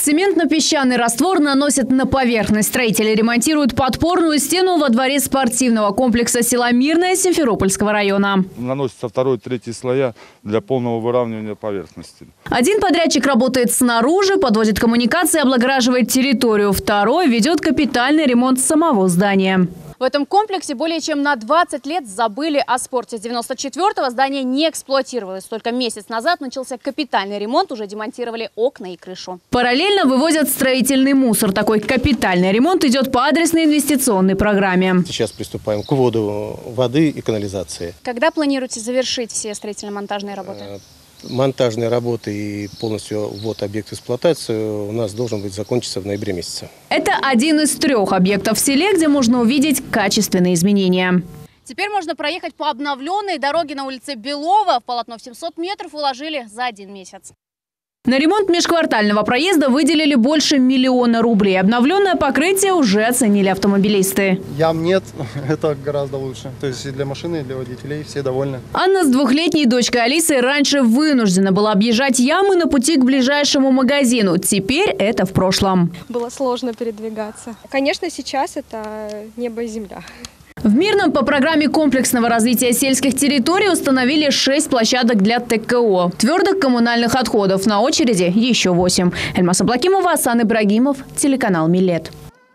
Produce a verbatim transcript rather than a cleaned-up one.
Цементно-песчаный раствор наносят на поверхность. Строители ремонтируют подпорную стену во дворе спортивного комплекса «Села Мирное» Симферопольского района. Наносится второй, третий слоя для полного выравнивания поверхности. Один подрядчик работает снаружи, подводит коммуникации, облагораживает территорию. Второй ведет капитальный ремонт самого здания. В этом комплексе более чем на двадцать лет забыли о спорте. С девяносто четвёртого здание не эксплуатировалось. Только месяц назад начался капитальный ремонт, уже демонтировали окна и крышу. Параллельно вывозят строительный мусор. Такой капитальный ремонт идет по адресной инвестиционной программе. Сейчас приступаем к вводу воды и канализации. Когда планируете завершить все строительно-монтажные работы? Монтажные работы и полностью ввод объекта в эксплуатацию у нас должен быть закончиться в ноябре месяце. Это один из трех объектов в селе, где можно увидеть качественные изменения. Теперь можно проехать по обновленной дороге на улице Белова. В полотно в семьсот метров уложили за один месяц. На ремонт межквартального проезда выделили больше миллиона рублей. Обновленное покрытие уже оценили автомобилисты. Ям нет, это гораздо лучше. То есть и для машины, и для водителей все довольны. Анна с двухлетней дочкой Алисой раньше вынуждена была объезжать ямы на пути к ближайшему магазину. Теперь это в прошлом. Было сложно передвигаться. Конечно, сейчас это небо и земля. В Мирном по программе комплексного развития сельских территорий установили шесть площадок для ТКО. Твердых коммунальных отходов на очереди еще восемь. Эльмас Аблакимова, Асан Ибрагимов, телеканал Милет.